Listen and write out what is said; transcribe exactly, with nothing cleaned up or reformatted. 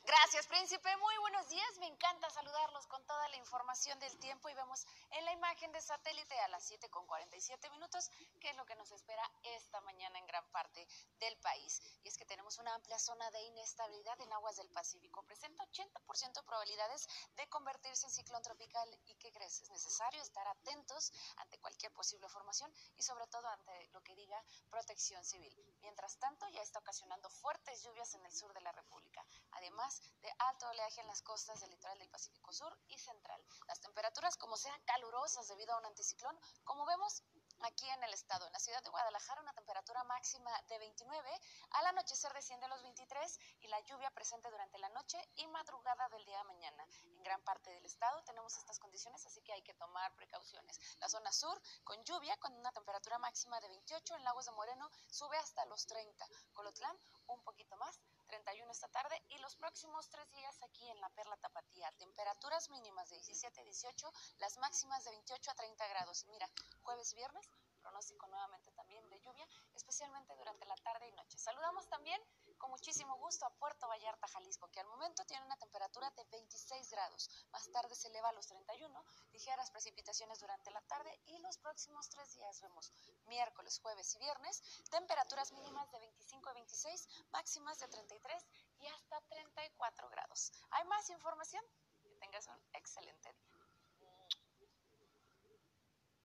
Gracias, príncipe. Muy buenos días. Me encanta saludarlos con toda la información del tiempo y vemos en la imagen de satélite a las siete con cuarenta y siete minutos qué es lo que nos espera esta mañana en gran parte del país. Y es que tenemos una amplia zona de inestabilidad en aguas del Pacífico. Presenta ochenta por ciento de probabilidades de convertirse en ciclón tropical. ¿Y qué crees? Es necesario estar atentos ante cualquier posible formación y sobre todo ante lo que diga Protección Civil. Mientras tanto, ya está ocasionando fuertes lluvias en el sur de la República. Además de alto oleaje en las costas del litoral del Pacífico Sur y Central. Las temperaturas, como sea, calurosas debido a un anticiclón, como vemos aquí en el estado. En la ciudad de Guadalajara, una temperatura máxima de veintinueve, al anochecer desciende a los veintitrés y la lluvia presente durante la noche y madrugada del día de mañana. En gran parte del estado tenemos estas condiciones, así que hay que tomar precauciones. La zona sur, con lluvia, con una temperatura máxima de veintiocho, en Lagos de Moreno sube hasta los treinta. Colotlán, un poquito más, treinta y uno esta tarde, y los próximos tres días aquí en la Perla Tapatía, temperaturas mínimas de diecisiete a dieciocho, las máximas de veintiocho a treinta grados. Y mira, jueves y viernes, pronóstico nuevamente también de lluvia, especialmente durante la tarde y noche. Saludamos también con muchísimo gusto a Puerto Vallarta, Jalisco, que al momento tiene una temperatura de veintiséis grados. Más tarde se eleva a los treinta y uno, ligeras precipitaciones durante la tarde y los próximos tres días vemos miércoles, jueves y viernes, temperaturas mínimas de veinticinco a veintiséis, máximas de treinta y tres y hasta treinta y cuatro grados. ¿Hay más información? Que tengas un excelente día.